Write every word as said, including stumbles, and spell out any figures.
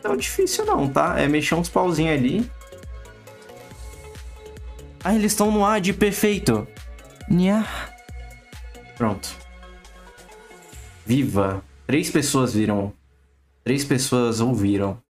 tão difícil não, tá? É mexer uns pauzinhos ali. Ah, eles estão no A D, perfeito. Nha. Pronto. Viva. Três pessoas viram. Três pessoas ouviram.